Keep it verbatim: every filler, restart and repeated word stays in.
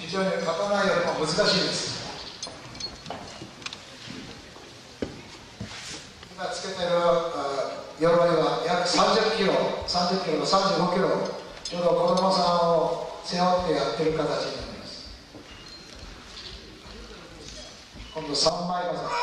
非常に刀よりも難しいです。今つけてる鎧は約さんじゅっキロ、さんじゅっキロ、さんじゅうごキロ、ちょうど子供さんを背負ってやってる形になります。今度さんまい技。